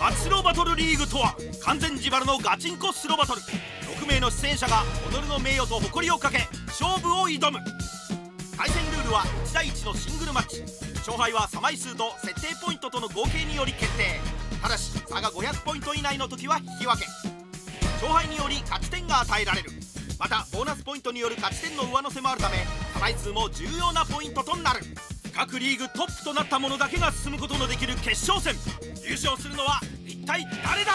パチスロバトルリーグとは完全自腹のガチンコスロバトル。6名の出演者が己の名誉と誇りをかけ勝負を挑む。対戦ルールは1対1のシングルマッチ。勝敗は差枚数と設定ポイントとの合計により決定。ただし差が500ポイント以内の時は引き分け。勝敗により勝ち点が与えられる。またボーナスポイントによる勝ち点の上乗せもあるため差枚数も重要なポイントとなる。各リーグトップとなった者だけが進むことのできる決勝戦。優勝するのは一体誰だ。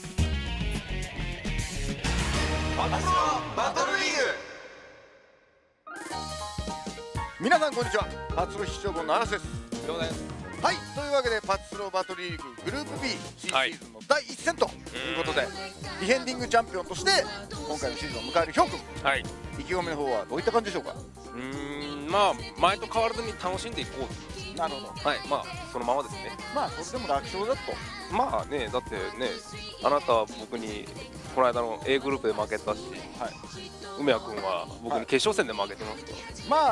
パチスロバトルリーグ。皆さんこんにちは。パチスロ必勝本の嵐です。 どうもです。 はい、というわけでパチスロバトルリーググループ B 新シーズンの第1戦ということで、ディフェンディングチャンピオンとして今回のシーズンを迎えるヒョウ君、意気込みの方はどういった感じでしょうか。 まあ前と変わらずに楽しんでいこう。 なるほど。 はい、まあそのままですね。 まあそれでも楽勝だと。 まあね、だってね、あなたは僕にこの間の A グループで負けたし、梅谷君は僕に決勝戦で負けてますから。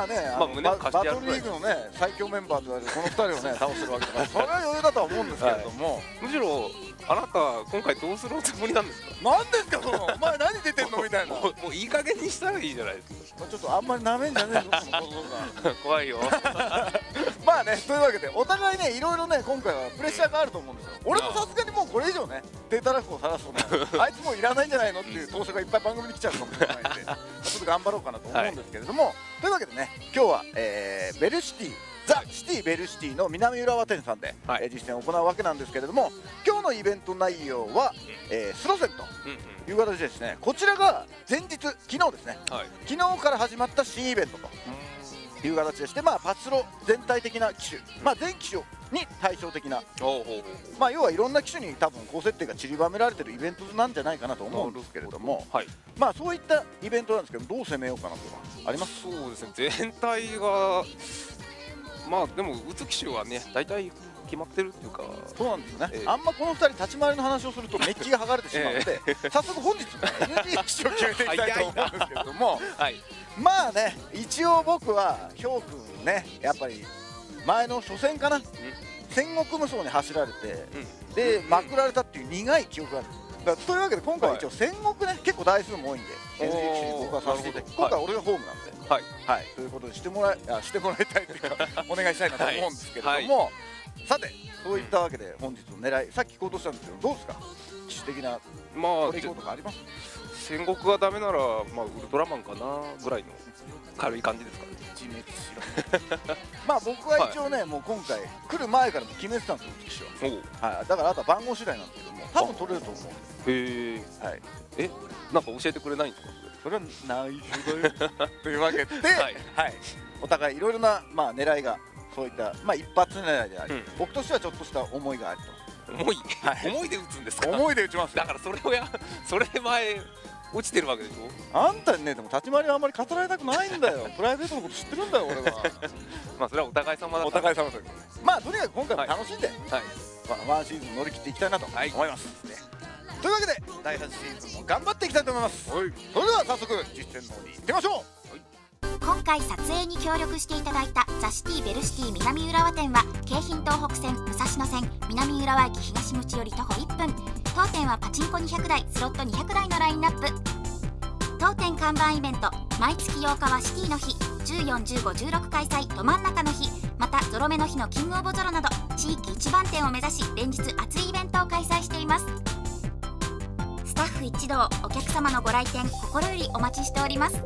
まあね、バトルリーグのね最強メンバーと言われるこの2人をね倒してるわけだから、それは余裕だとは思うんですけれども、 むしろあなた今回どうするおつもりなんですか。 なんですかその、お前何出てんのみたいな。 もういい加減にしたらいいじゃないですか。 ちょっとあんまりなめんじゃねえぞその怖いよ。 まあね、というわけでお互いねいろいろね今回はプレッシャーがあると思うんですよ。俺もさすがにもうこれ以上ね低たらくを晒すとねあいつもういらないんじゃないのっていう投書がいっぱい番組に来ちゃうかもしれないんでちょっと頑張ろうかなと思うんですけれども、というわけでね今日はベルシティザ・シティベルシティの南浦和店さんで実践を行うわけなんですけれども、今日のイベント内容はスロ戦という形でですね、こちらが前日昨日ですね、昨日から始まった新イベントという形でして、まあパチスロ全体的な機種、まあ全機種に対照的な、まあ要はいろんな機種に多分高設定が散りばめられてるイベントなんじゃないかなと思うんですけれども、まあそういったイベントなんですけど、どう攻めようかなとかあります？ そうですね、全体がまあでも打つ機種はね大体決まってるっていうか。 そうなんですよね、あんまこの2人立ち回りの話をするとメッキが剥がれてしまうので、早速本日の NG 機種を決めていきたいと思うんですけれども、まあね一応僕はヒョウ君ねやっぱり前の初戦かな、戦国無双に走られてでまくられたっていう苦い記憶があるんです。だというわけで今回は一応戦国ね結構台数も多いんで NG 機種に僕はさせていただき、今回は俺がホームなんで、はいということでしてもらいたいというかお願いしたいなと思うんですけれども、さてそういったわけで本日の狙いさっき聞こうとしたんですけど、どうですか機種的なこれいこうとかあります？ 戦国がダメならまあウルトラマンかなぐらいの軽い感じですかね。 自滅しろまあ僕は一応ねもう今回来る前からも決めてたんですよ機種は。だからあとは番号次第なんですけども多分取れると思うんです。 へえ、なんか教えてくれないんですか？ それは内緒だよというわけで、お互いいろいろなまあ狙いがそういったまあ一発狙いであり、僕としてはちょっとした思いがあると。 思いで打つんですか？ 思いで打ちます。 だからそれ前落ちてるわけでしょ。 あんたにねでも立ち回りはあんまり語られたくないんだよ。プライベートのこと知ってるんだよ俺は。 まあそれはお互い様だ。 お互い様ということで、まあとにかく今回も楽しんでワンシーズン乗り切っていきたいなと思います。というわけで第8シーズンも頑張っていきたいと思います。それでは早速実践の方に行ってみましょう。 今回撮影に協力していただいたザ・シティベルシティ南浦和店は京浜東北線武蔵野線南浦和駅東口より徒歩1分。当店はパチンコ200台スロット200台のラインナップ。当店看板イベント毎月8日はシティの日、14、15、16開催ど真ん中の日、またゾロ目の日のキングオブゾロなど地域一番店を目指し連日熱いイベントを開催しています。スタッフ一同お客様のご来店心よりお待ちしております。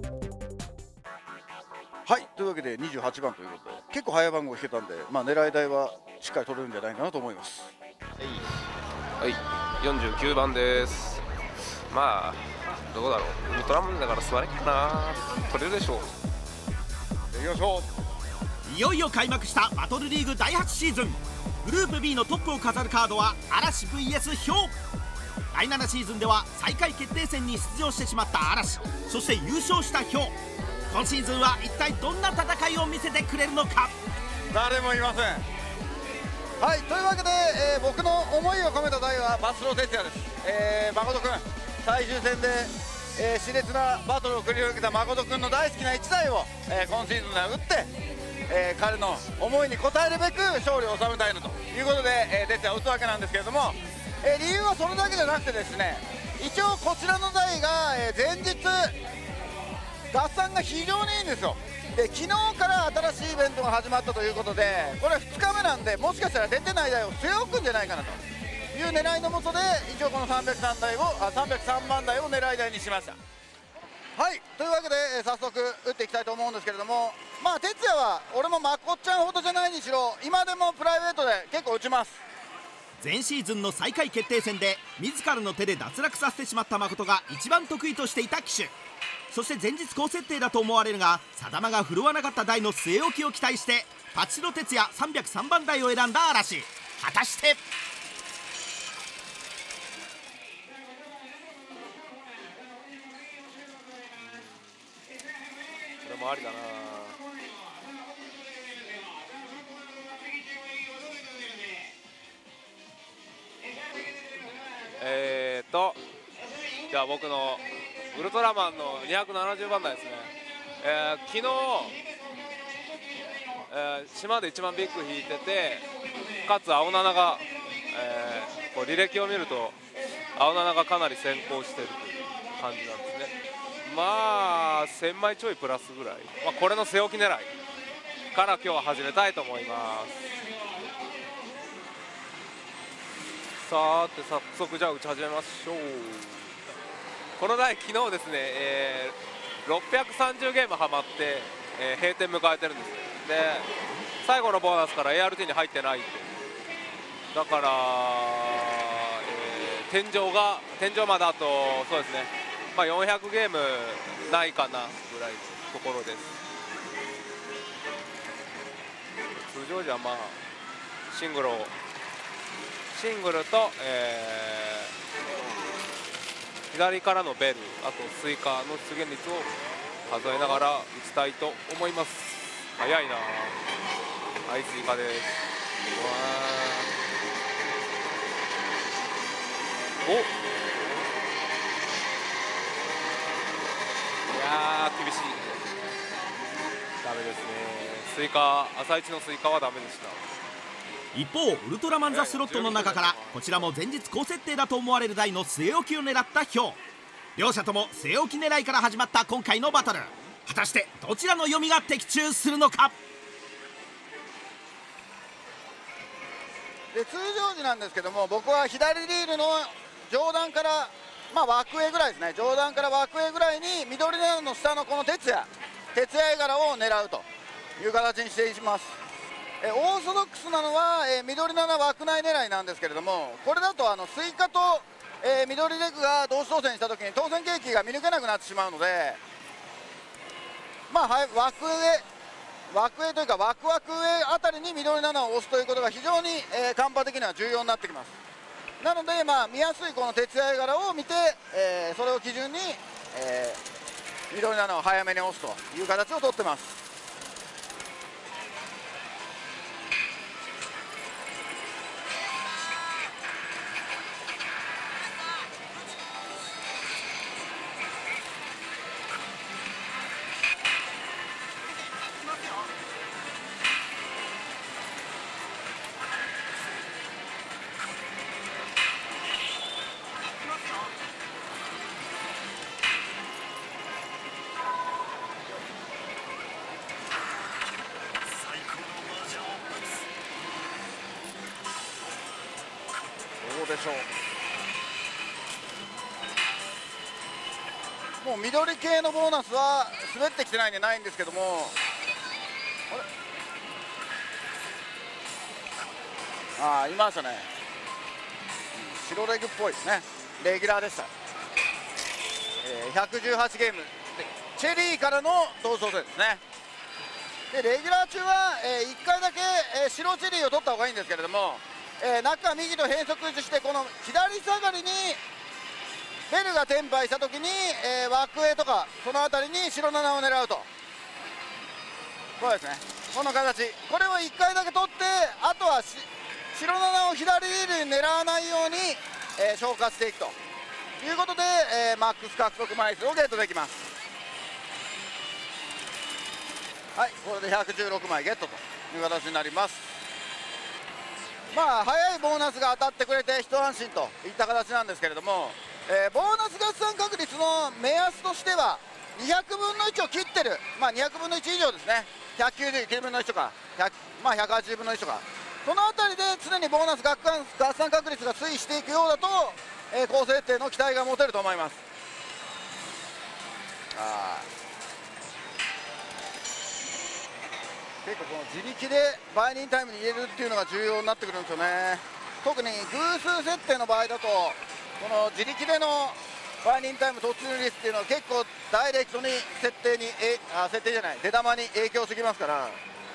はい、というわけで28番ということで結構早い番号を引けたんで、まあ狙い台はしっかり取れるんじゃないかなと思います。 はい、49番です。まあどうだろう、ウルトラマンだから座れっかな、取れるでしょう。 いきましょう。いよいよ開幕したバトルリーグ第8シーズン。グループ B のトップを飾るカードは嵐 VS ヒョウ。第7シーズンでは最下位決定戦に出場してしまった嵐、そして優勝したヒョウ。今シーズンは一体どんな戦いを見せてくれるのか。 誰もいません。はい、というわけで、僕の思いを込めた題はパチスロ哲也です。誠君最終戦で、熾烈なバトルを繰り広げた誠君の大好きな1台を、今シーズンでは打って、彼の思いに応えるべく勝利を収めたいのということで、哲也を打つわけなんですけれども、 理由はそれだけじゃなくてですね、一応こちらの台が、前日合算が非常にいいんですよ。で昨日から新しいイベントが始まったということで、これ2日目なんで、もしかしたら出てない台を据え置くんじゃないかなという狙いのもとで、一応この303番台を狙い台にしました。はい、というわけで、早速打っていきたいと思うんですけれども、まあ哲也は俺もまこっちゃんほどじゃないにしろ、今でもプライベートで結構打ちます。 前シーズンの最下位決定戦で自らの手で脱落させてしまった誠が一番得意としていた機種、そして前日高設定だと思われるが定間が振るわなかった台の据え置きを期待してパチロ哲也303番台を選んだ嵐。果たしてこれもありだな。じゃあ僕のウルトラマンの270番台ですね。昨日、島で一番ビッグ引いてて、かつ青七が、こう履歴を見ると青七がかなり先行してるという感じなんですね。まあ1000枚ちょいプラスぐらい、まあ、これの背置き狙いから今日は始めたいと思います。さて早速じゃあ打ち始めましょう。この台昨日ですね、630ゲームはまって、閉店迎えてるんです。で最後のボーナスから ART に入ってないって、だから、天井まであとそうですね、まあ、400ゲームないかなぐらいのところです。通常時はまあシングルと、左からのベル、あとスイカの出現率を数えながら打ちたいと思います。早いな。はい、スイカです。お、いやー厳しい。ダメですね。スイカ、朝一のスイカはダメでした。 一方ウルトラマンザスロットの中からこちらも前日高設定だと思われる台の据え置きを狙ったヒョウ。両者とも据え置き狙いから始まった今回のバトル、果たしてどちらの読みが的中するのか。 で通常時なんですけども、僕は左リールの上段から、まあ、枠上ぐらいですね、上段から枠上ぐらいに緑の下のこの徹夜絵柄を狙うという形にしていきます。オーソドックスなのは、緑7枠内狙いなんですけれども、これだとスイカと、緑レグが同時当選した時に当選ケーキが見抜けなくなってしまうので、まあ、はい、枠上というか枠上あたりに緑7を押すということが非常に、カンパ的には重要になってきます。なので、まあ、見やすいこの徹夜絵柄を見て、それを基準に、緑7を早めに押すという形をとってます。どうでしょう。もう緑系のボーナスは滑ってきてないんでないんですけども、あれ、いましたね。白レグっぽいですね。レギュラーでした。118ゲームチェリーからの同窓生ですね。でレギュラー中は、1回だけ、白チェリーを取った方がいいんですけれども、中右と変則してこの左下がりにベルが転廃した時に、枠上とかその辺りに白7を狙うと、そうですね、この形、これを1回だけ取って、あとは白7を左リールに狙わないように、消化していくということで、マックス獲得枚数をゲットできます。はい、これで116枚ゲットという形になります。 まあ早いボーナスが当たってくれて一安心といった形なんですけれども、ボーナス合算確率の目安としては200分の1を切ってる、まあ、200分の1以上ですね。199分の1とかまあ、180分の1とか、その辺りで常にボーナス合算確率が推移していくようだと、高設定の期待が持てると思います。結構この自力でバイニンタイムに入れるっていうのが重要になってくるんですよね。特に偶数設定の場合だと、この自力でのバイニンタイム突入率っていうのは結構ダイレクトに設定じゃない、出玉に影響してきますから。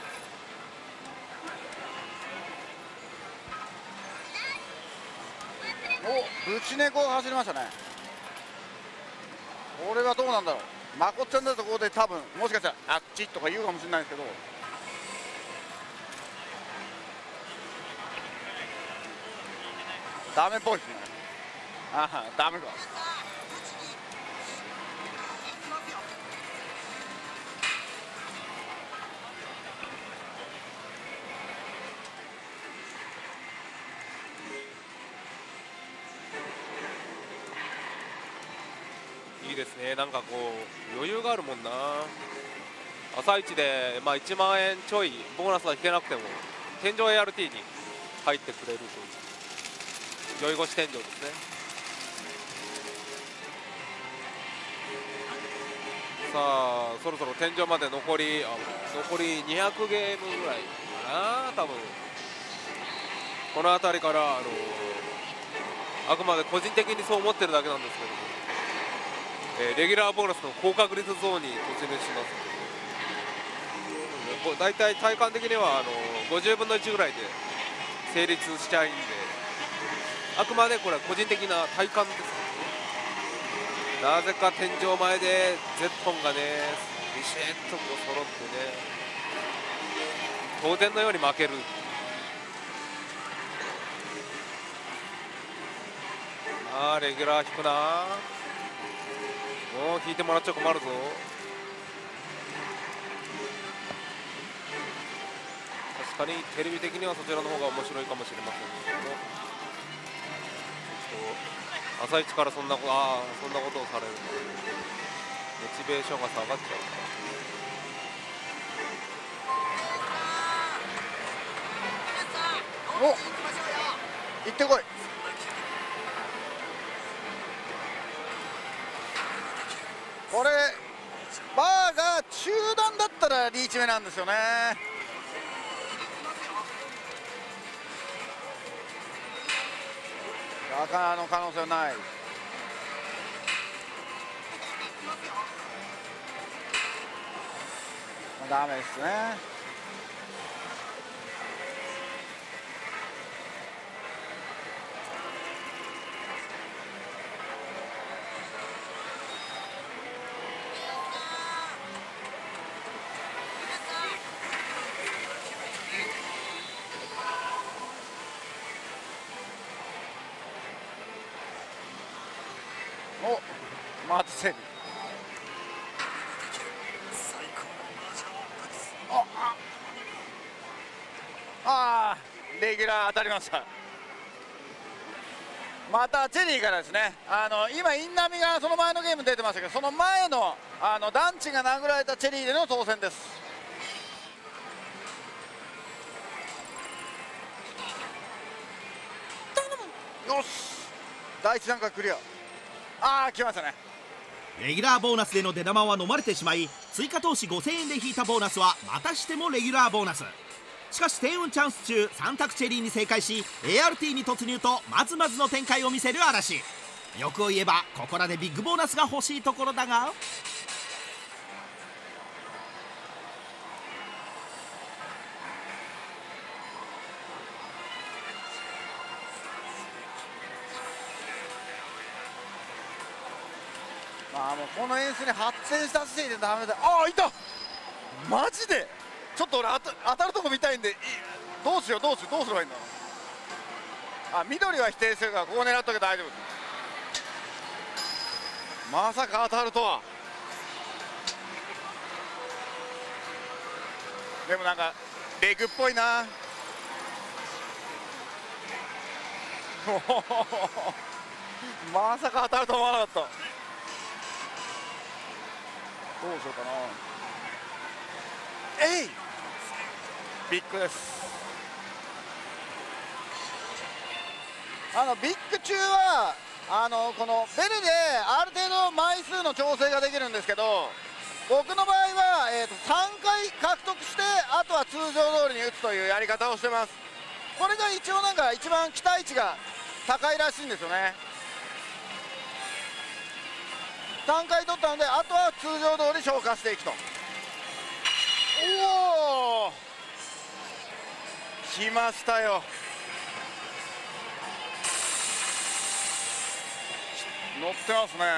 お、ぶち猫が走りましたね。これはどうなんだろう。まこっちゃんだとここで多分もしかしたらあっちとか言うかもしれないですけど、ダメっぽいですね。ダメか。 いいですね。なんかこう余裕があるもんな。朝一で、まあ、1万円ちょいボーナスは引けなくても天井 ART に入ってくれるという酔い越し天井ですね。さあそろそろ天井まで残り200ゲームぐらいかな。多分この辺りからあくまで個人的にそう思ってるだけなんですけども、レギュラーボーナスの高確率ゾーンに突入します。だいたい体感的には50分の1ぐらいで成立しちゃいんで、あくまでこれは個人的な体感です。なぜか天井前でゼットンがねビシッとこう揃ってね、当然のように負ける。レギュラー引くな。もう引いてもらっちゃ困るぞ。確かにテレビ的にはそちらの方が面白いかもしれませんけども、朝一からそんなことをされるとモチベーションが下がっちゃう。 お、行ってこい。これバーが中段だったらリーチ目なんですよね。赤の可能性はない。ダメですね。お、マーツセリ。レギュラー当たりました。またチェリーからですね。今インナミがその前のゲーム出てましたけど、その前の団地が殴られたチェリーでの当選です。よし、第一段階クリア。来ましたね。 レギュラーボーナスでの出玉は飲まれてしまい、追加投資5000円で引いたボーナスはまたしてもレギュラーボーナス。しかし低運チャンス中3択チェリーに正解し ART に突入とまずまずの展開を見せる嵐。欲を言えばここらでビッグボーナスが欲しいところだが、 もうこの演出に発展した時点でダメだ。いた、マジでちょっと俺当たるとこ見たいんで、どうすればいいんだ。緑は否定するからここ狙っとけば大丈夫。まさか当たるとは。でもなんかレグっぽいな。 まさか当たると思わなかった。どうしようかな。ビッグです。ビッグ中はこのベルである程度枚数の調整ができるんですけど、僕の場合は、3回獲得してあとは通常通りに打つというやり方をしてます。これが一応なんか一番期待値が高いらしいんですよね。3回取ったのであとは通常通り消化していくと。おお、来ましたよ。乗ってますね。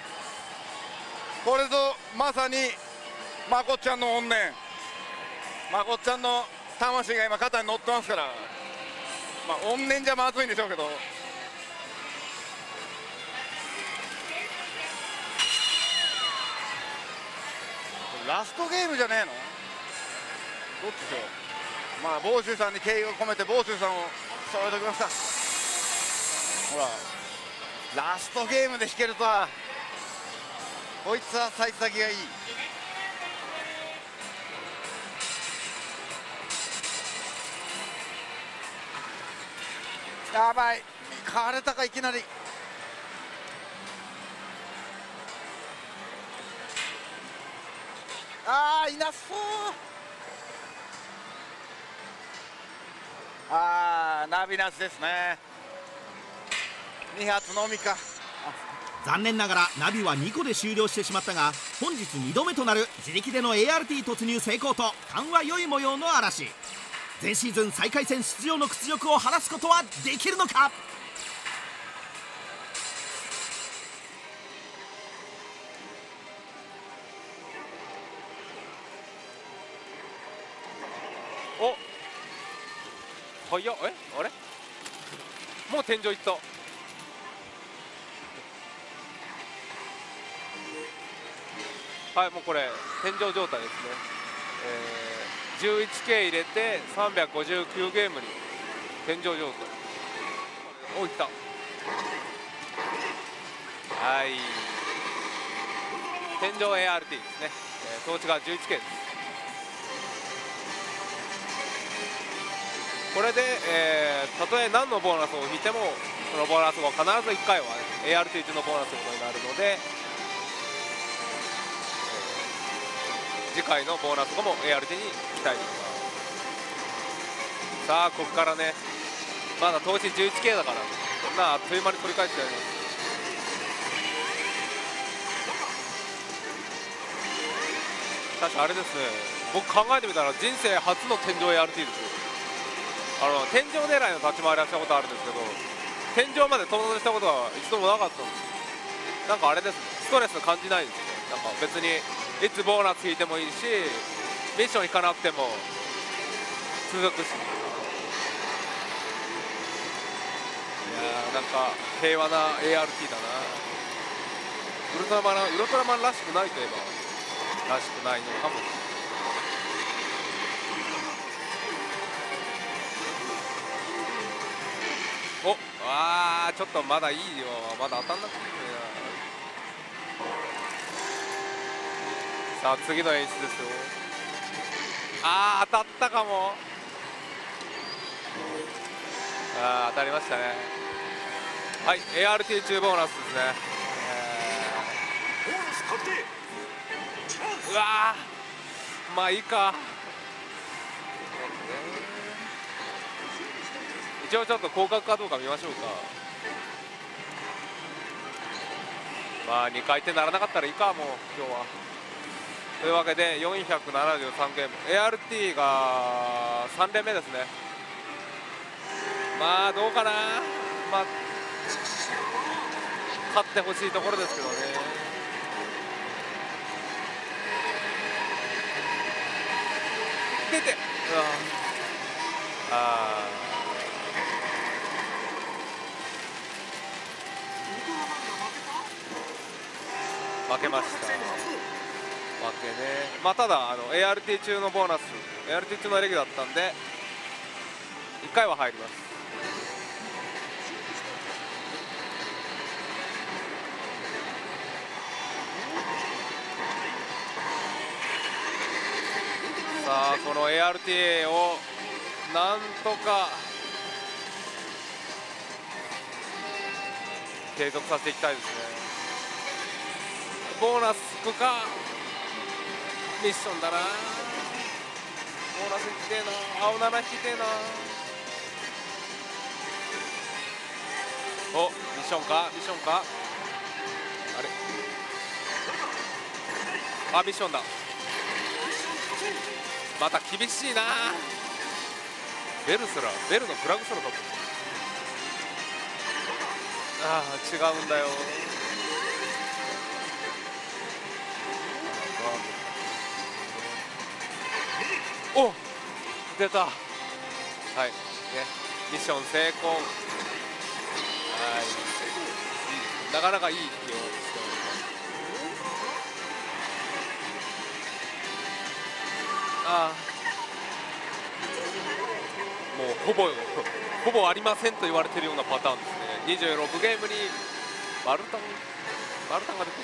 これぞまさにまこっちゃんの怨念、まこっちゃんの魂が今肩に乗ってますから、まあ怨念じゃまずいんでしょうけど、ラストゲームじゃねえの？どっちでしょう。まあ房州さんに敬意を込めて房州さんを揃えておきました。ほら、ラストゲームで引けるとは、こいつは幸先がいい。やばい、買われたかいきなり。ああ、いなそう。ああ、ナビなしですね。2発のみか。 残念ながらナビは2個で終了してしまったが、本日2度目となる自力での ART 突入成功と勘は良い模様の嵐。前シーズン最下位戦出場の屈辱を晴らすことはできるのか。 お、早っ。あれもう天井いった。はい、もうこれ天井状態ですね。11K 入れて359ゲームに天井状態。お、いった。はい、天井 ART ですね。トーチが 11K です。これで、たとえ何のボーナスを引いてもそのボーナス後必ず1回は、ね、ART 中のボーナスということになるので、次回のボーナス後も ART に期待できます。さあここからね、まだ投資 11K だからこんなあっという間に取り返してやります。確かあれですね、僕考えてみたら人生初の天井 ART ですよ。天井狙いの立ち回りはしたことあるんですけど、天井まで到達したことは一度もなかったんです。なんかあれですね、ストレス感じないですね。なんか別にいつボーナス引いてもいいし、ミッション引かなくても続くし、いやーなんか平和な ART だな。ウルトラマンらしくないといえばらしくないのかもしれない。お、あーちょっとまだいいよ、まだ当たんなくていいな。さあ次の演出ですよ。あー当たったかも。あー当たりましたね。はい、 ART 中ボーナスですね。うわー、まあいいか。一応ちょっと広角かどうか見ましょうか。まあ2回転ならなかったらいいか、もう今日は。というわけで473ゲーム、 ART が3連目ですね。まあどうかな、まあ勝ってほしいところですけどね。出て、負けました。負けね。まあただART 中のボーナス、ART 中のレギュだったんで1回は入ります。 さあこの ARTA をなんとか継続させていきたいですね。ボーナスつくか、ミッションだな。ボーナス引きてえな、青7引きてえな。お、ミッションか、ミッションか、あれ、あ、ミッションだ。また厳しいな。ベルのフラグすら取った。ああ、違うんだよ。お、出た。はいね、ミッション成功。はい、なかなかいい引きをしております。ああ、もうほぼありませんと言われているようなパターンですね。26ゲームにマルタンが出てしまう。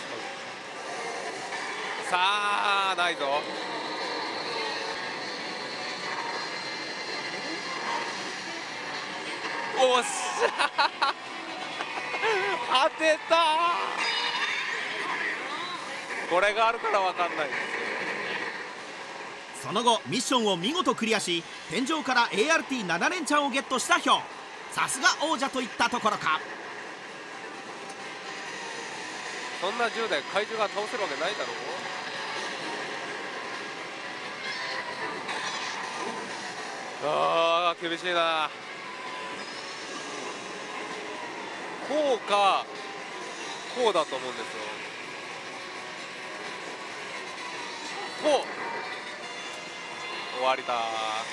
さあ、ないぞ。おっしゃ当てた。これがあるから分かんないです。 その後ミッションを見事クリアし、天井から ART7 連チャンをゲットしたヒョウ。さすが王者といったところか。 そんな10代怪獣が倒せるわけないだろう。あー、厳しいな。こうかこうだと思うんですよ。こう終わりだ。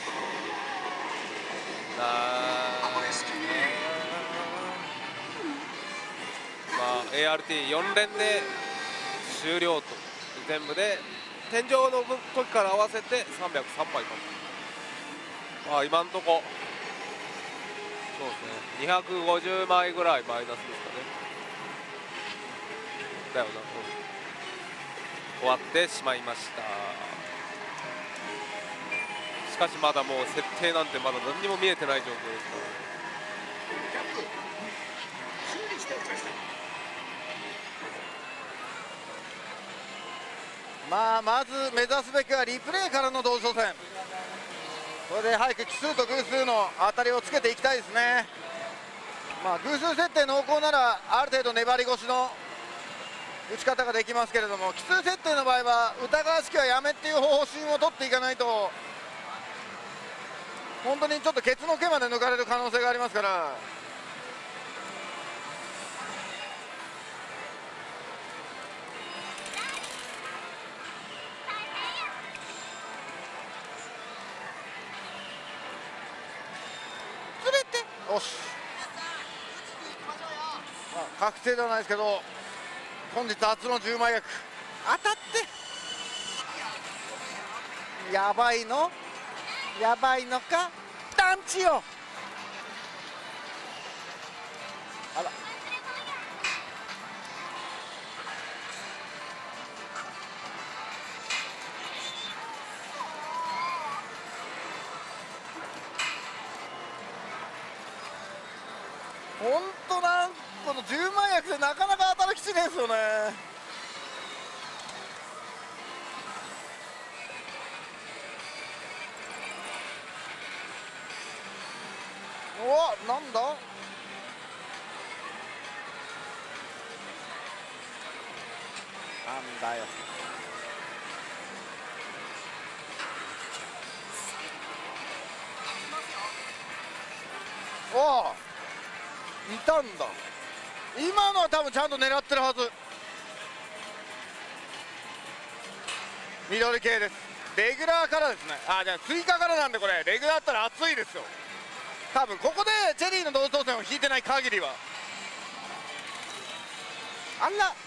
まあ ART4 連で終了と。全部で天井の時から合わせて303枚かも。あ、今んとこそうですね、250枚ぐらいマイナスですかね。だよな、終わってしまいました。しかしまだもう設定なんてまだ何にも見えてない状況ですから。 まず目指すべきはリプレイからの同窓戦。これで早く奇数と偶数の当たりをつけていきたいですね。偶数設定濃厚ならある程度粘り腰の打ち方ができますけれども、奇数設定の場合は疑わしきはやめっていう方針を取っていかないと、本当にちょっとケツの毛まで抜かれる可能性がありますから。よし、確定ではないですけど本日初の10枚役当たって、やばいのか団地よ。あら、本当なんこの10万役でなかなか当たる気しねえですよね。お、なんだ、なんだよ。おお、いたんだ。今のは多分ちゃんと狙ってるはず。緑系です。レギュラーからですね。あ、じゃあ追加からなんで、これレギュラーだったら熱いですよ。多分ここでチェリーの同窓戦を引いてない限りは。あんな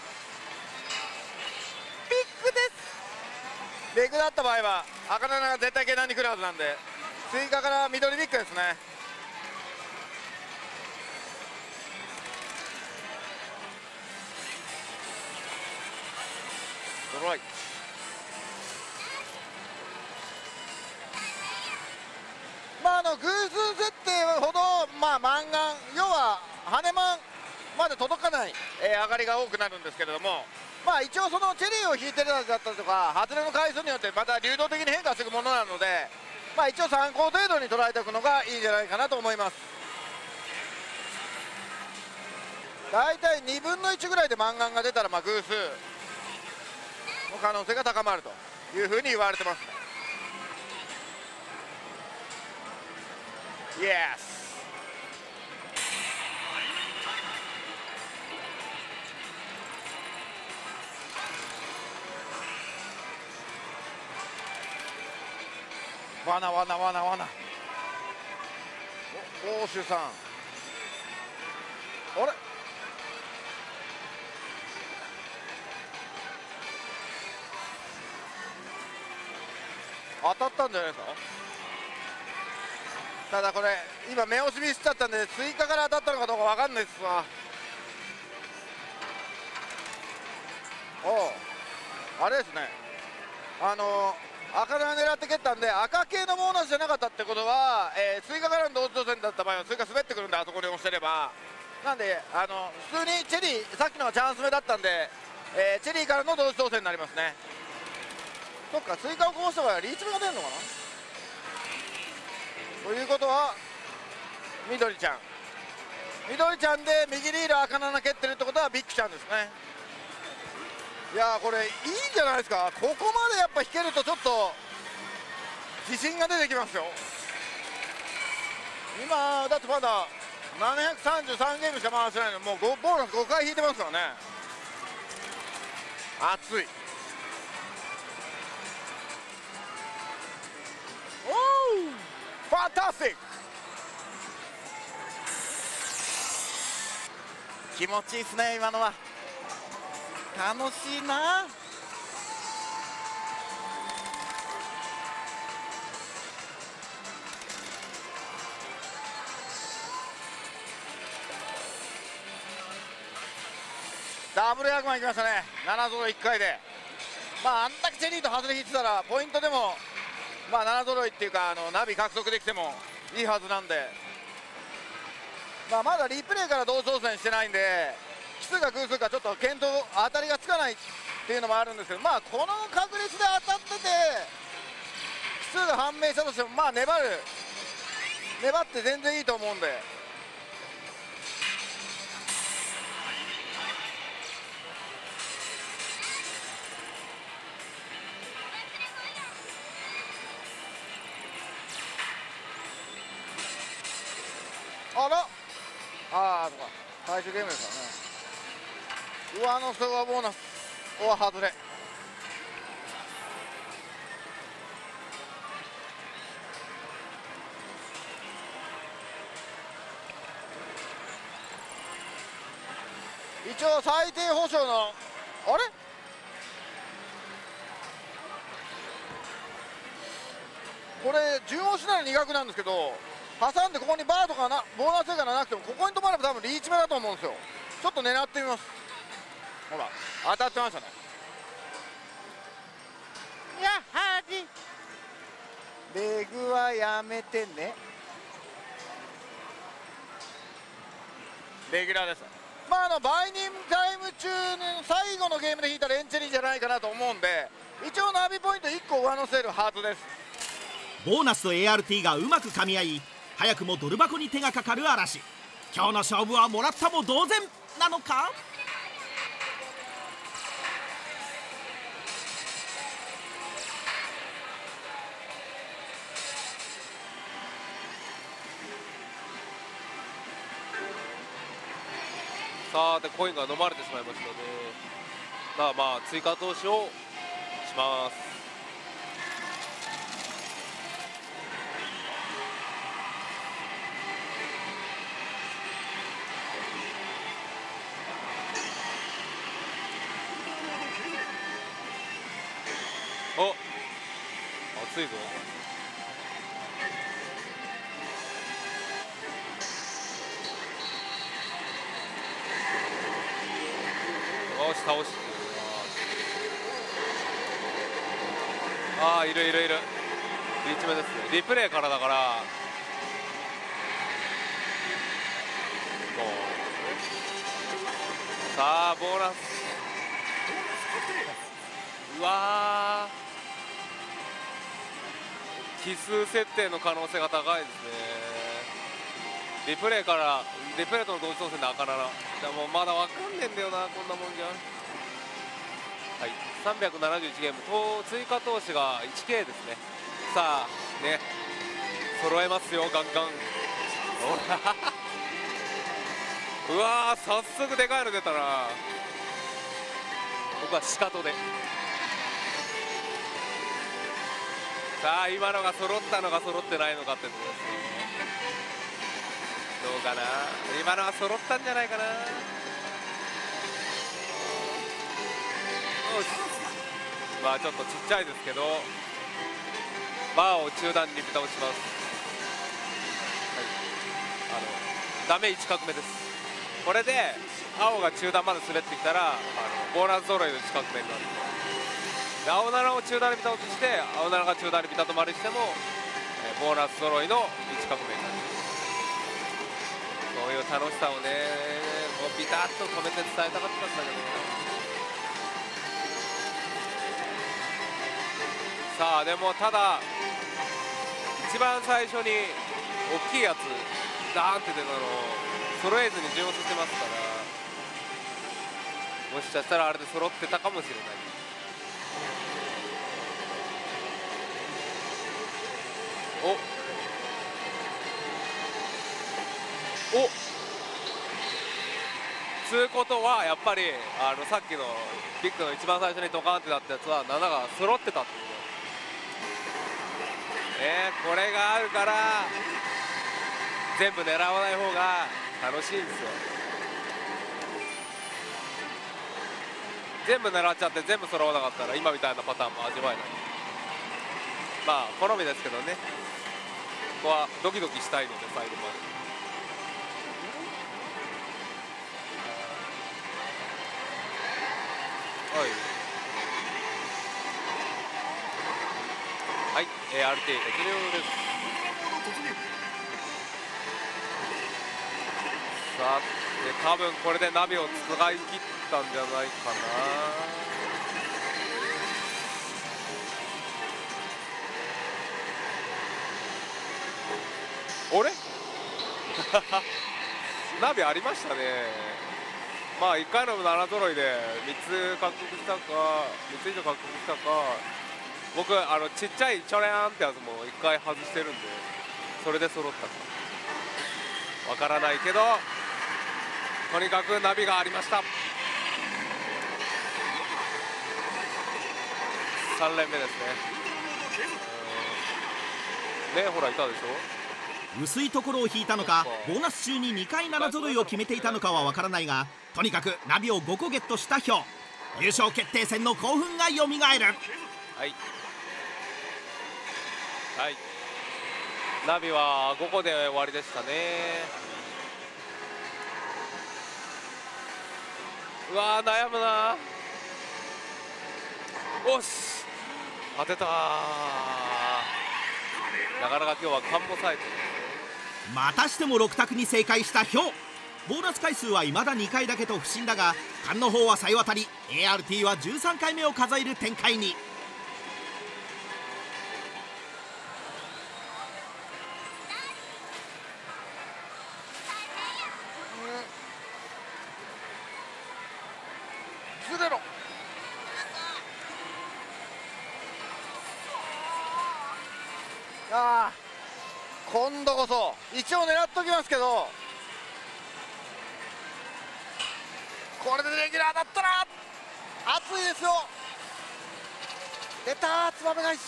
ビッグです。レギュラーだった場合は赤7が絶対下段に来るはずなんで、追加から緑ビッグですね。ドライまあマンガン、要は羽マンまで届かない、上がりが多くなるんですけれども、まあ一応そのチェリーを引いてるだったりとか外れの回数によってまた流動的に変化していくものなので、まあ一応参考程度に捉えておくのがいいんじゃないかなと思います。だいたい2分の1ぐらいでマンガンが出たらまあ偶数の可能性が高まるというふうに言われてますね。イエス。わなわなわなわな。お、欧州さん。あれ。当たったんじゃないですか。ただこれ今目押しミスっちゃったんで追加から当たったのかどうかわかんないですわ。お、あれですね。赤玉狙って蹴ったんで赤系のボーナスじゃなかったってことは、追加からの同時当選だった場合は追加滑ってくるんで、あそこに押してれば。なんで普通にチェリー、さっきのはチャンス目だったんで、チェリーからの同時当選になりますね。そっか、追加をこうした場合はリーチ目が出るのかな。ということはみどりちゃんで右リール赤7蹴ってるってことはビッグちゃんですね。いやーこれいいんじゃないですか。ここまでやっぱ引けるとちょっと自信が出てきますよ。今だってまだ733ゲームしか回してないのにもうボーナス5回引いてますからね。熱い。おーファンタスティック。気持ちいいですね今のは。楽しいな。ダブル100万いきましたね。7揃い1回で、まああんだけチェリーと外れ引いてたらポイントでもまあ7揃いっていうかナビ獲得できてもいいはずなんで、まあまだリプレイから同時当選してないんで奇数か偶数かちょっと見当当たりがつかないっていうのもあるんですけど、まあこの確率で当たってて奇数が判明したとしてもまあ粘って全然いいと思うんで。あら、ああとか最終ゲームですからね。上乗せはボーナスは外れ。一応最低保証のあれこれ順押しなら2額なんですけど、挟んでここにバーとかボーナスエがなくてもここに止まれば多分リーチ目だと思うんですよ。ちょっと狙ってみます。ほら当たってましたね。やはりレグはやめてね。レギュラーです。まあバイニングタイム中の最後のゲームで引いたレンチェリーじゃないかなと思うんで、一応ナビポイント1個上乗せるはずです。 ボーナスと ART がうまく噛み合い早くもドル箱に手がかかる嵐。今日の勝負はもらったも同然なのか。 さてコインが飲まれてしまいましたね。まあ追加投資をします。お、熱いぞ。よし倒し、ああいるリーチ目ですね。リプレイからだからさあボーナス、うわー、奇数設定の可能性が高いですね。リプレイとの同時操作で赤7でもまだ分かんねえんだよな、こんなもんじゃ。はい、371ゲーム追加投資が 1K ですね。さあね、揃えますよガンガンうわー、早速でかいの出たな。僕はシカトで。さあ今のが揃ったのか揃ってないのかってところですね。どうかな、今のは揃ったんじゃないかな。よし、まあちょっとちっちゃいですけどバーを中段にぶた押します。はい、ダメ1画目です。これで青が中段まで滑ってきたらボーナス揃いの1画目になる。で青7を中段にビタ落として青7が中段にビタ止まりしても、ボーナス揃いの1画目になる。そういう楽しさをね、もうビタッと止めて伝えたかったんだけどね。さあでもただ一番最初に大きいやつダーンって出たのを揃えずに順応してますから、もしかしたらあれで揃ってたかもしれない。おつうことはやっぱりさっきのビッグの一番最初にドカーンってなったやつは7が揃ってたってことこれがあるから全部狙わない方が楽しいんですよ。全部狙っちゃって全部揃わなかったら今みたいなパターンも味わえない。まあ好みですけどね、ここはドキドキしたいので最後まで。はい、RT 越流です。さあ多分これでナビを使い切ったんじゃないかな。あれナビありましたね。まあ1回の7揃いで3つ獲得したか3つ以上獲得したか、僕ちっちゃいチョレーンってやつも1回外してるんでそれで揃ったかわからないけど、とにかくナビがありました。3連目ですね。ね、ほらいたでしょ。 薄いところを引いたのかボーナス中に2回7揃いを決めていたのかはわからないが、とにかくナビを5個ゲットしたヒョウ。優勝決定戦の興奮がよみがえる。 はいはい、ナビは5個で終わりでしたね。うわー悩むな。おし当てたー。なかなか今日はカンボサイト。 またしても6択に正解したヒョウ。ボーナス回数は未だ2回だけと不審だが、勘の方はさえ渡り ART は13回目を数える展開に。 今度こそ一応狙っときますけど、これでレギュラーだったら熱いですよ。出たー、ツバメ返し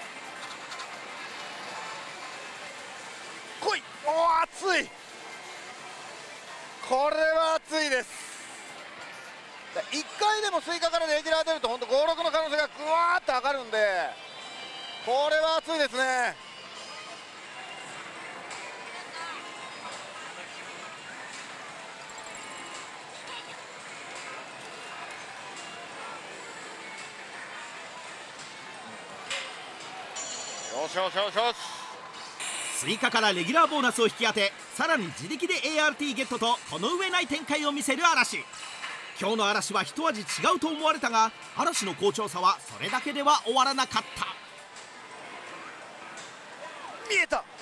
来い。おお熱い、これは熱いです。1回でも追加からレギュラー出ると本当56の可能性がぐわーって上がるんで、これは熱いですね。よしよしよしよし。 追加からレギュラーボーナスを引き当て、さらに自力で ART ゲットとこの上ない展開を見せる嵐。 今日の嵐は一味違うと思われたが、嵐の好調さはそれだけでは終わらなかった。 見えた。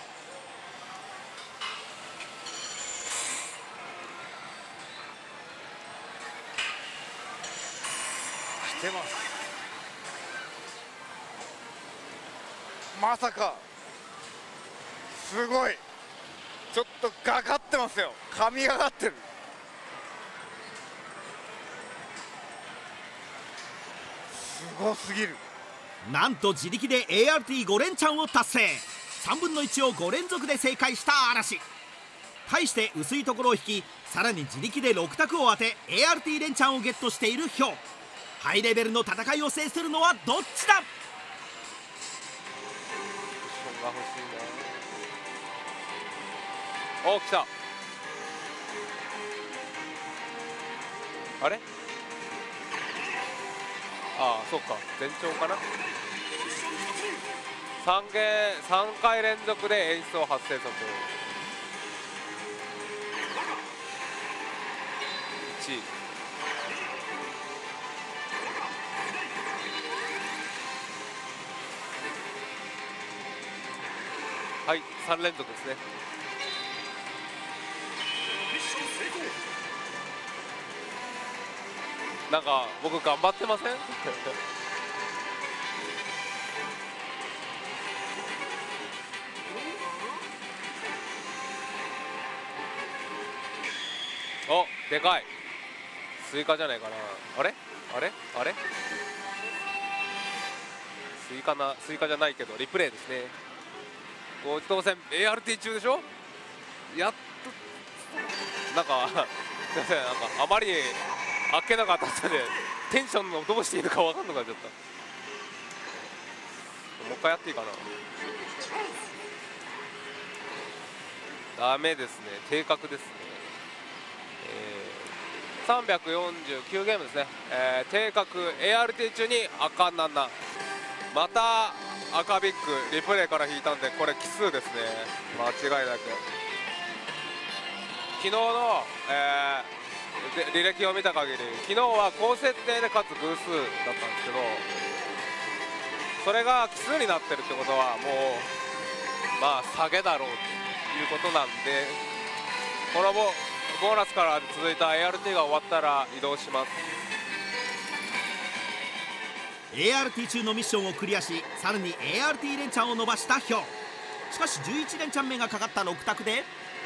来てます。まさかすごい、ちょっとがかってますよ。神がかってる。すごすぎる。 なんと自力で ART5 連チャンを達成。3分の1を5連続で正解した嵐。対して薄いところを引き、さらに自力で6択を当て ART 連チャンをゲットしているヒョウ。ハイレベルの戦いを制するのはどっちだ。 が欲しいな。お、来た。あれ、ああ、そうか、前兆かな。3回連続で演出を発生させる。1、はい、3連続ですね。なんか僕頑張ってません？お、でかい。スイカじゃないかな。あれあれあれ、スイカじゃないけどリプレイですね。ご当選 ART 中でしょ。やっとなんかすいません、なんかあまりにあっけなかったんでテンションのどうしていいのか分かんなくなっちゃった。もう一回やっていいかな。ダメですね、定格ですね。349ゲームですね。定格 ART 中に赤7、また赤ビッグリプレイから引いたんで、これ奇数ですね、間違いなく。昨日の、履歴を見た限り、昨日は高設定でかつ偶数だったんですけど、それが奇数になってるってことはもうまあ下げだろうということなんで、このボーナスから続いた ART が終わったら移動します。 ART 中のミッションをクリアし、さらに ART 連チャンを伸ばしたヒョウ。しかし11連チャン目がかかった6択で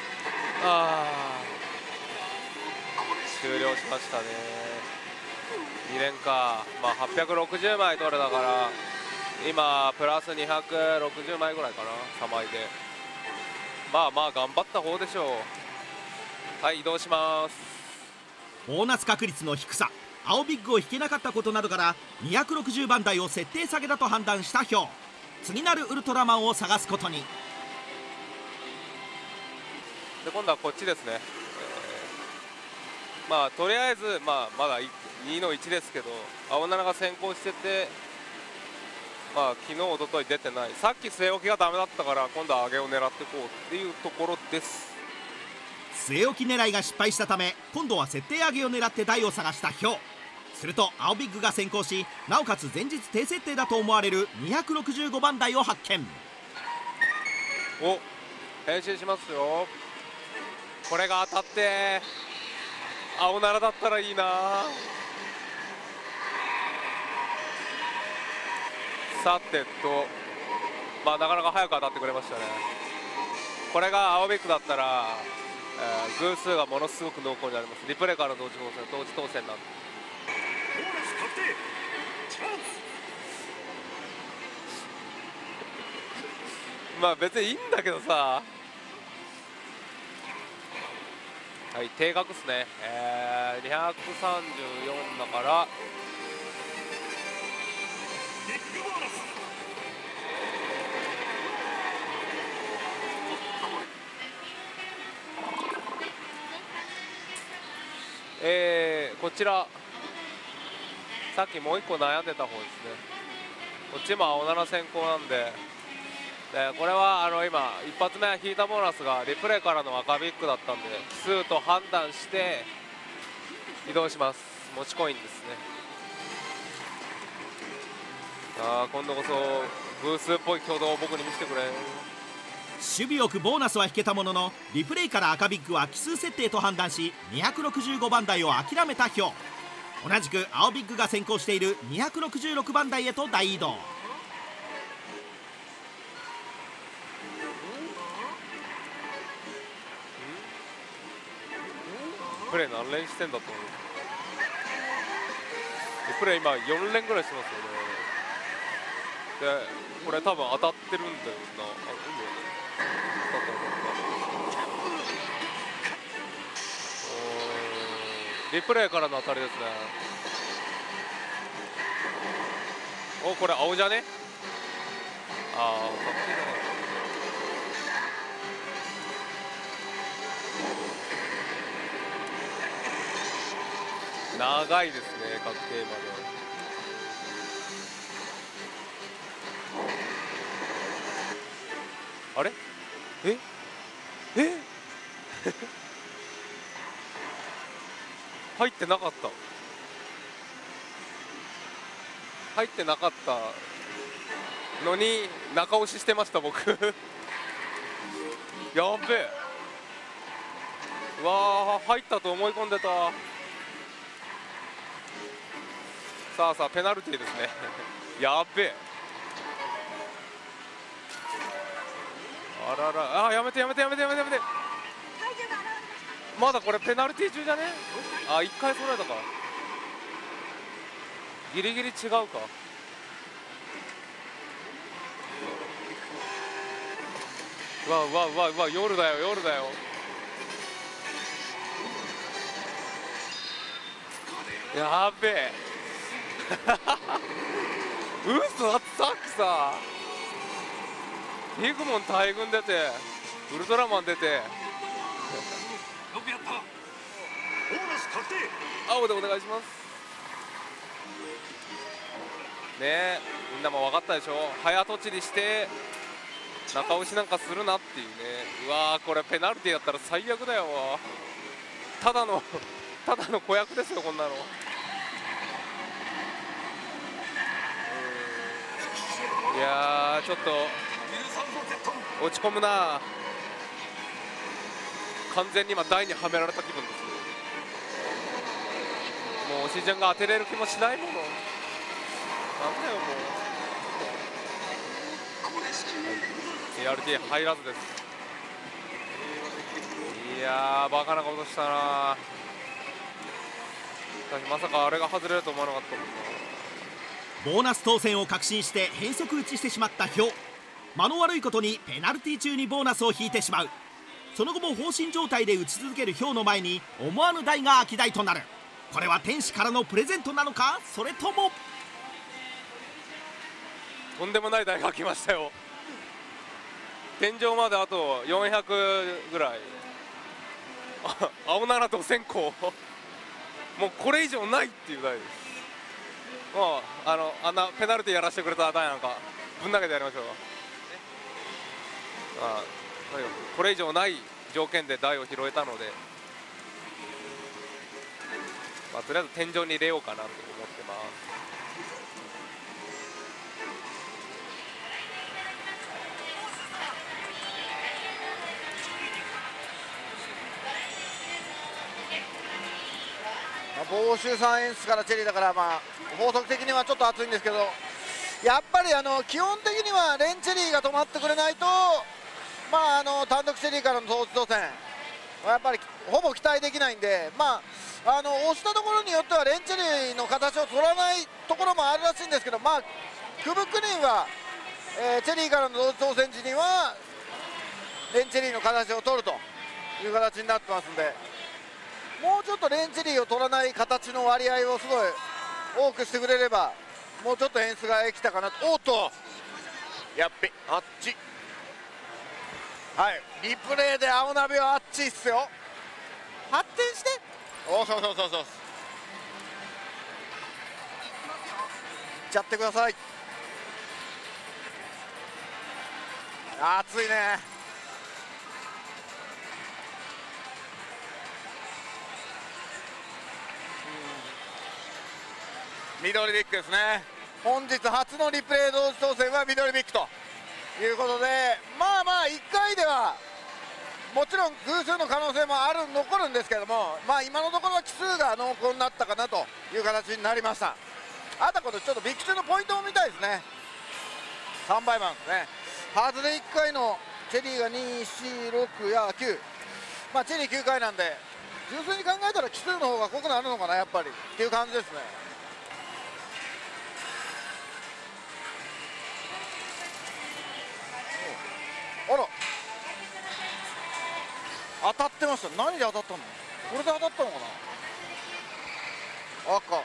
終了しましたね。2連か、まあ、860枚取れたから今プラス260枚ぐらいかな、3枚で。まあまあ頑張った方でしょう。はい、移動します。 ボーナス確率の低さ、青ビッグを引けなかったことなどから260番台を設定下げだと判断したヒョウ。次なるウルトラマンを探すことに。 で今度はこっちですね。まあとりあえず、まだ2の1ですけど、青7が先行してて、まあ昨日おととい出てない。さっき据え置きがダメだったから、今度は上げを狙っていこうっていうところです。 据え置き狙いが失敗したため、今度は設定上げを狙って台を探したヒョウ。すると青ビッグが先行し、なおかつ前日低設定だと思われる265番台を発見。 お、変身しますよ。これが当たって青7だったらいいな。さてと、まあなかなか早く当たってくれましたね。これが青ビッグだったら、偶数がものすごく濃厚になります。リプレイからの同時当選なんで。まあ別にいいんだけどさ。はい、定額っすね。234だからこちらさっきもう1個悩んでた方ですね。こっちも青7先行なんで、これは今一発目引いたボーナスがリプレイからの赤ビッグだったんで、奇数と判断して移動します。 持ちコインですね。ああ、今度こそブースっぽい挙動を僕に見せてくれ。 守備よくボーナスは引けたものの、リプレイから赤ビッグは奇数設定と判断し265番台を諦めたヒョウ。同じく青ビッグが先行している266番台へと大移動。 プレイ何連してんだと思う。プレイ今4連ぐらいしてますよね。でこれ多分当たってるんだよな。リプレイからの当たりですね。お、これ青じゃね。ああ、確定だね。長いですね、確定まで。あれ、え入ってなかった、入ってなかったのに中押ししてました僕やっべえ、うわー、入ったと思い込んでた。さあさあ、ペナルティーですねやっべえ、あらら、あ、やめてやめてやめてやめてやめて、まだこれペナルティー中じゃね。あ、1回揃えたか、ギリギリ違うか。うわうわうわうわ、夜だよ夜だよ。やっべえ嘘、さっきさピグモン大群出てウルトラマン出てよくやった。ボーナス確定。 青でお願いしますね。え、みんなも分かったでしょ。早とちりして中押しなんかするなっていうね。うわー、これペナルティーだったら最悪だよ。ただの子役ですよこんなの。いやー、ちょっと落ち込むな。完全に今台にはめられた気分です。もうシージャンが当てれる気もしないもの。なんだよもう。TRT 入らずです。いやー、バカなことしたな。まさかあれが外れると思わなかったもんな。 ボーナス当選を確信して変則打ちしてしまったヒョウ。間の悪いことにペナルティー中にボーナスを引いてしまう。その後も放心状態で打ち続けるヒョウの前に思わぬ台が空き台となる。これは天使からのプレゼントなのか、それとも。 とんでもない台が来ましたよ。天井まであと400ぐらい。青7と1000個もうこれ以上ないっていう台です。もうあんなペナルティーやらせてくれた台なんかぶん投げてやりましょう。これ以上ない条件で台を拾えたので、とりあえず天井に入れようかなと思ってます。 防臭3演出からチェリーだから、法則的にはちょっと熱いんですけど、やっぱり基本的にはレンチェリーが止まってくれないと、単独チェリーからの当選やっぱりほぼ期待できないんで、押したところによってはレンチェリーの形を取らないところもあるらしいんですけど、クブックリンは、チェリーからの当選時にはレンチェリーの形を取るという形になってますんで、もうちょっとレンチェリーを取らない形の割合をすごい多くしてくれれば、もうちょっと変数ができたかなと。おっと、やっべ、あっち、はい、リプレイで青鍋はあっちっすよ。発展して、お、そうそうそうそう、いっちゃってください。熱いね。 ミドルビッグですね。本日初のリプレイ同時当選はミドルビッグということで、まあ1回ではもちろん偶数の可能性も残るんですけども、今のところは奇数が濃厚になったかなという形になりました。あとはこのちょっとビッグ中のポイントも見たいですね。3倍マンですね。ハズレ1回のチェリーが246や9、チェリー9回なんで純粋に考えたら奇数の方が濃くなるのかなやっぱりっていう感じですね。あら当たってました。何で当たったの？これで当たったのかな。赤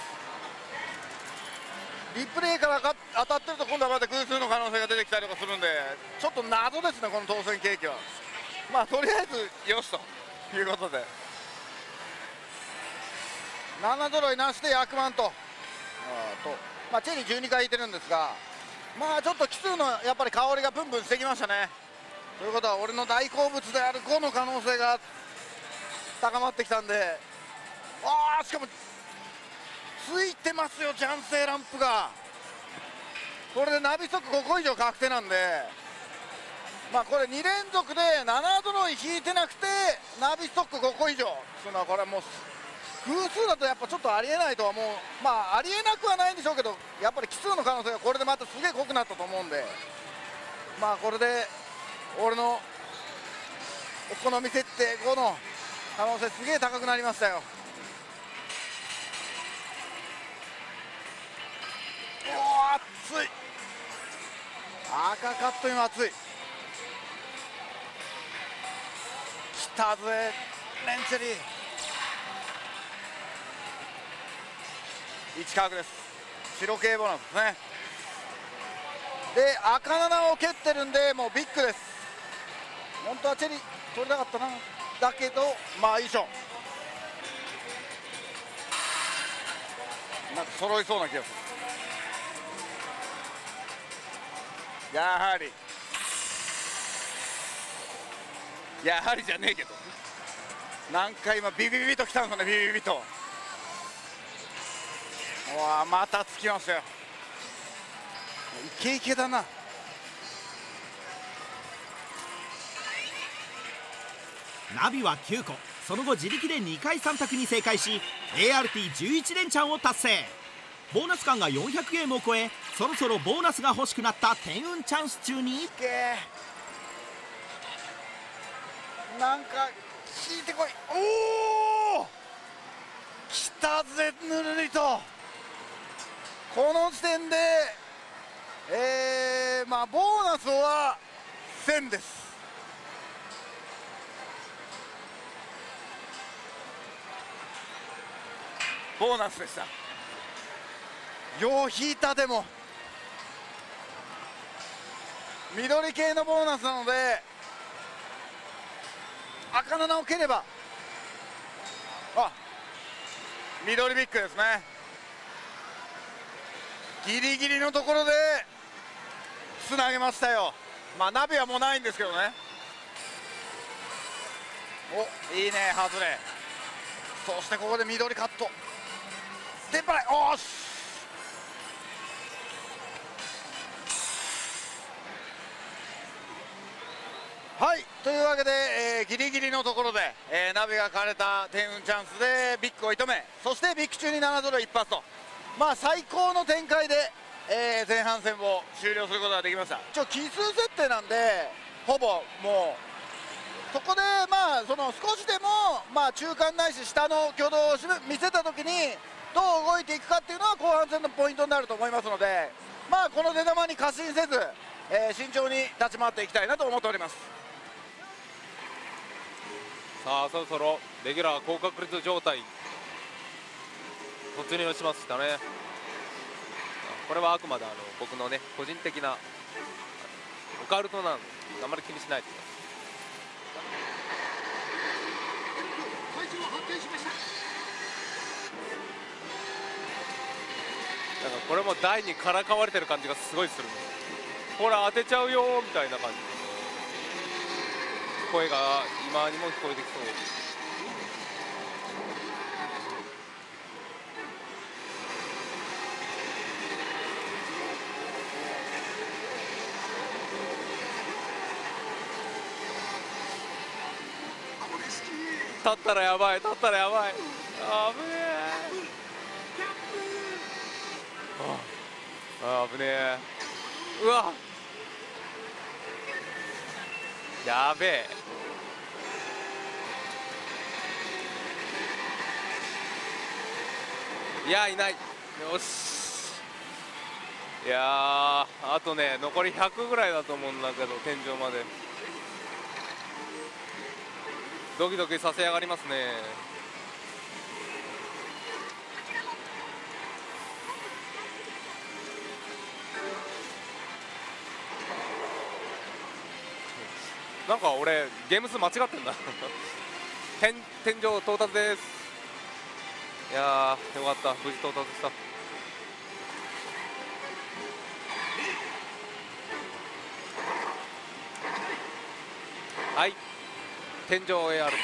リプレイから当たってると今度はまた偶数の可能性が出てきたりとかするんで、ちょっと謎ですねこの当選ケーキは。とりあえずよしということで7揃いなしで100万とチェリー12回引いてるんですが、ちょっと奇数のやっぱり香りがプンプンしてきましたね。ということは俺の大好物である5の可能性が高まってきたんで、しかもついてますよジャンセイランプが。これでナビストック5個以上確定なんで、これ2連続で7揃い引いてなくてナビストック5個以上っていうのはこれはもう偶数だとやっぱちょっとありえないとは思う。ありえなくはないんでしょうけど、やっぱり奇数の可能性がこれでまたすげえ濃くなったと思うんで、これで俺のお好み設定5の可能性すげえ高くなりましたよ。熱い。赤カット今熱い。きたぜレンチェリー1カークです。白系ボーナスですね。で赤7を蹴ってるんでもうビッグです。本当はチェリー取れなかったな。だけどいいションなんか揃いそうな気がする。やはりじゃねえけど、なんか今ビビビときたんですよね。ビビビとまたつきましたよ。イケイケだな。 ナビは9個、その後自力で2回3択に正解し ART11 連チャンを達成。ボーナス感が400ゲームを超え、そろそろボーナスが欲しくなった天運チャンス中になんか引いてこい。おおきたぜぬるりと。この時点でボーナスは1000です。ボーナスでした。よう引いた。でも緑系のボーナスなので赤7を蹴れば緑ビッグですね。ギリギリのところでつなげましたよ。ナビはもうないんですけどね。いいね外れ。そしてここで緑カットテンパライ。おーしというわけで、ギリギリのところで、ナビが枯れた天運チャンスでビッグを射止め、そしてビッグ中に7揃い一発と最高の展開で、前半戦を終了することができました。一応奇数設定なんでほぼもうそこでその少しでも中間ないし下の挙動を見せた時にどう動いていくかっていうのは後半戦のポイントになると思いますので、この出玉に過信せず、慎重に立ち回っていきたいなと思っております。 さあそろそろレギュラー高確率状態突入しましたね。これはあくまで僕のね個人的なオカルトなんであまり気にしないでください。なんかこれも台にからかわれてる感じがすごいするんです。ほら当てちゃうよみたいな感じで声が今にも聞こえてきそう。 立ったらやばい、立ったらやばい。あぶねえ。あぶねえ。うわ、やべえ。いや、いない。よし。いやー、あとね残り100ぐらいだと思うんだけど、天井までドキドキさせやがりますね。なんか俺ゲーム数間違ってんだ天井到達です。いやー、よかった、無事到達した。はい、天井 ARP ですね。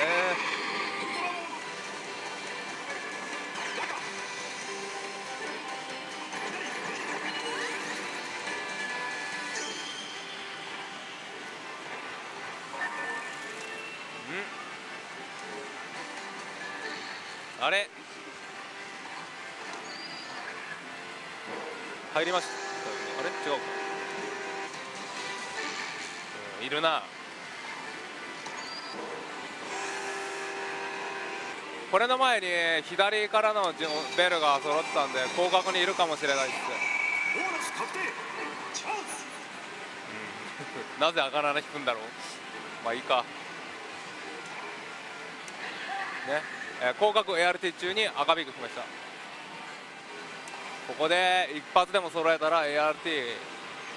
あれ入りました。あれ違うか、いるな。これの前に左からのベルが揃ってたんで広角にいるかもしれないです。 ボーナス確定。チャンス。 なぜ赤7引くんだろう。まあいいかね。広角 ART 中に赤ビッグ来ました。ここで一発でも揃えたら ART5 連みたいなね。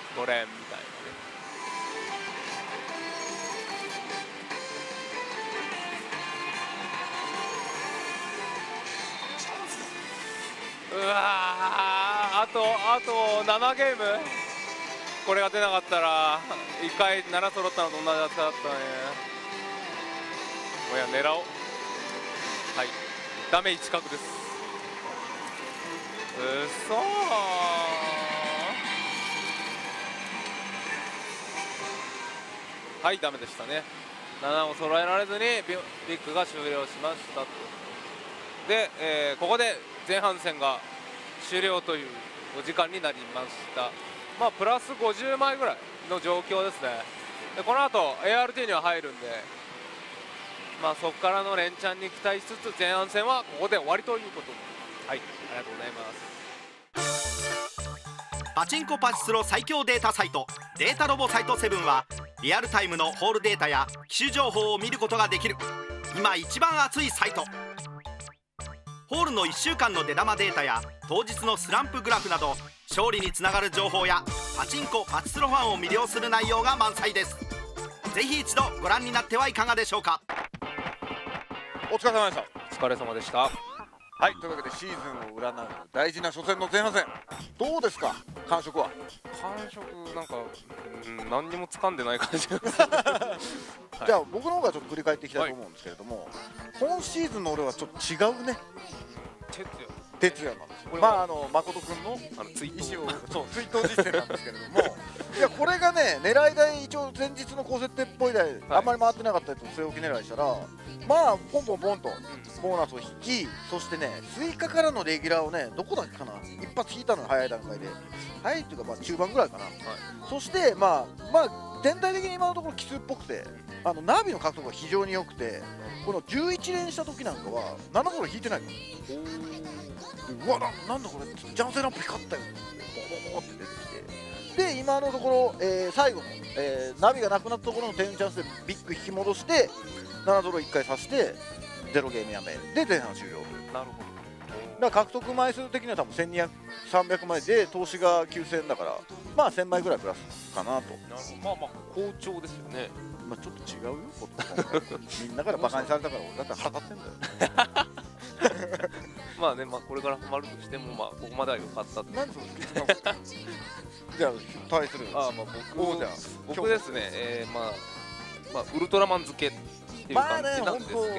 うわー、あと7ゲーム。これが出なかったら1回7揃ったのと同じだったね。もうや狙おう。はい、ダメ1角です。うそー。はい、ダメでしたね。7を揃えられずにビッグが終了しましたと。で、ここで前半戦が終了というお時間になりました。まあプラス50枚ぐらいの状況ですね。でこの後 ART には入るんで、まあそこからの連チャンに期待しつつ前半戦はここで終わりということで、はい、ありがとうございます。 パチンコパチスロ最強データサイトデータロボサイト7はリアルタイムのホールデータや機種情報を見ることができる今一番熱いサイト。ホールの1週間の出玉データや当日のスランプグラフなど勝利につながる情報やパチンコパチスロファンを魅了する内容が満載です。ぜひ一度ご覧になってはいかがでしょうか。 お疲れ様でした。 お疲れ様でした。 はい、というわけでシーズンを占う大事な初戦の前半戦、どうですか感触は。 感触なんか、何にも掴んでない感じです、 じゃあ僕の方がちょっと振り返っていきたいと思うんですけれども、今シーズンの俺はちょっと違うね。哲也なんですよ。まあ誠君の追悼意思をそう追悼実践なんですけれどもいやこれがね狙い台一応前日の高設定っぽい台、あんまり回ってなかったやつを据え置き狙いしたらまあポンポンポンとボーナスを引き、そしてね追加からのレギュラーをねどこだっけかな一発引いたの早い段階で、早いっていうかまあ中盤ぐらいかな、そしてまあ全体的に今のところ奇数っぽくてナビの獲得が非常に良くて、この11連した時なんかは7ドル引いてないから、うわなんだこれジャンセランプ光ったよボーって出てきて、で今のところ、最後の、ナビがなくなったところの10チャンスでビッグ引き戻して7ドル1回刺して0ゲームやめで前半終了。 なるほど。 だから獲得枚数的には多分1200、300枚で投資が9000だからまあ1000枚ぐらいプラスかなと。 まあまあ好調ですよね。 まあちょっと違うよみんなからバカにされたから俺だって腹立ってんだよまあね、まあこれからハマるとしてもまあここまでは良かったって。 何そのじゃあ対するまあ僕ですね、まあウルトラマン付けっていう感じなんですけど、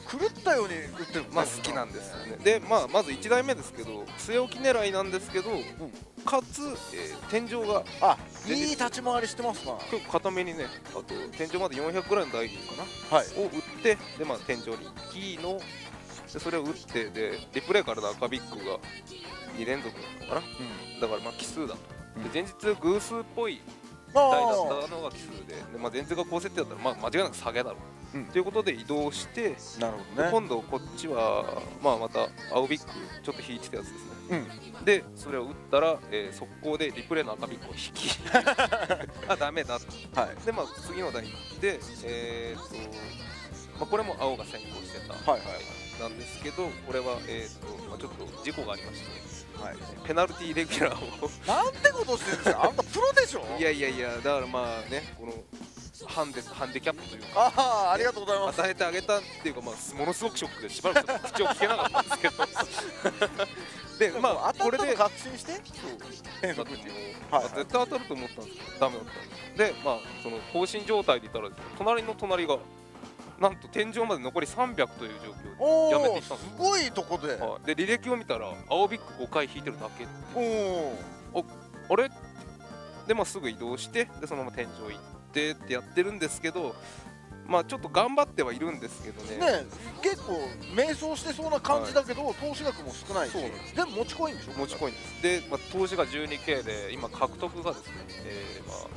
狂ったように売ってる。 まあ好きなんですよね。でまあまず1台目ですけど据え置き狙いなんですけど、かつ、天井があ、いい立ち回りしてますな。 結構固めにね、あと天井まで400ぐらいの台かな、 はい。 を打ってでまあ天井にキーのでそれを打ってでリプレイからの赤ビッグが2連続なのかな、だからまあ奇数だと。で前日偶数っぽい台だったのが奇数で、まあ、前日が高設定だったら、まあ、間違いなく下げだろう、ということで移動して、 なるほどね。 今度こっちは、まあ、また青ビッグちょっと引いてたやつですね、でそれを打ったら、速攻でリプレイの赤ビッグを引きあダメだと、でまあ次の台でまあ、これも青が先行してたなんですけど、これは、まあ、ちょっと事故がありまして、ペナルティーレギュラーをなんてことしてるんですか。あんたプロでしょ。 いやいやいや、だからまあね、このハンデキャップというか、 ああ、ありがとうございます。 与えてあげたっていうか、まあ、ものすごくショックでしばらく口を聞けなかったんですけどでまあこれで確信して変則に絶対当たると思ったんですけどダメだったんですで、まあその放心状態でいたらですね、隣の隣がなんと天井まで残り300という状況でやめていったんです。 すごいとこで。 で履歴を見たら青ビッグ5回引いてるだけ。あれでまあすぐ移動してでそのまま天井行ってってやってるんですけど、まあちょっと頑張ってはいるんですけどね。 結構迷走してそうな感じだけど、投資額も少ないし、でも持ちコインでしょ。 持ちコインです。で、まあ、投資が 12K で今獲得がですね、まあ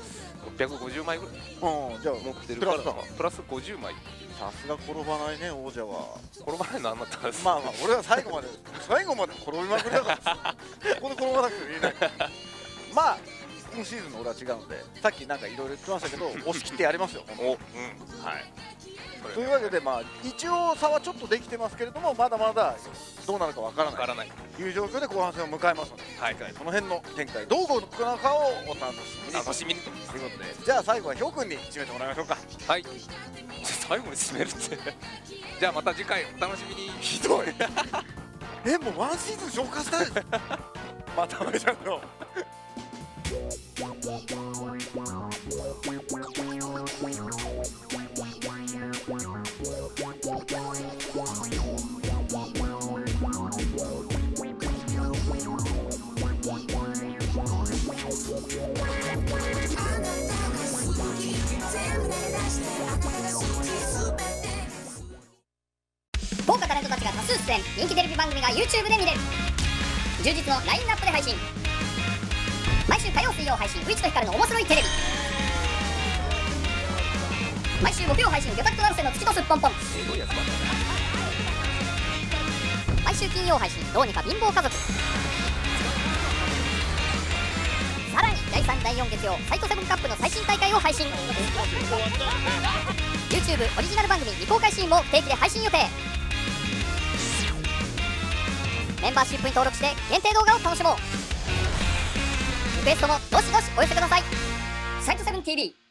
650枚ぐらいじゃあ持ってるからプラス50枚。 さすが転ばないね、王者は。 転ばないのあんなったんです。 まあまあ俺は最後まで転びまくりだからここで転ばなくてもいいね。まあ今シーズンの俺は違うので、さっきなんかいろいろ言ってましたけど押し切ってやりますよ。はい。というわけでまあ一応差はちょっとできてますけれども、まだまだどうなるかわからないという状況で後半戦を迎えますので、その辺の展開どう動くのかをお楽しみにということで、じゃあ最後はヒョウ君に締めてもらいましょうか。 はい。最後に締めるってじゃあまた次回お楽しみに。 ひどいもうワンシーズン消化したいまためちゃんの豪華タレントたちが多数出演、人気テレビ番組が YouTube で見れる充実のラインナップで配信。毎週火曜水曜配信ウイチとヒカルの面白いテレビ。毎週木曜配信魚拓と成瀬の月とすっぽんぽん。毎週金曜配信どうにか貧乏家族。さらに第3第4月曜サイトセブンカップの最新大会を配信。 YouTube オリジナル番組未公開シーンも不定期で配信予定。メンバーシップに登録して限定動画を楽しもう。リクエストもどしどしお寄せください。サイトセブン TV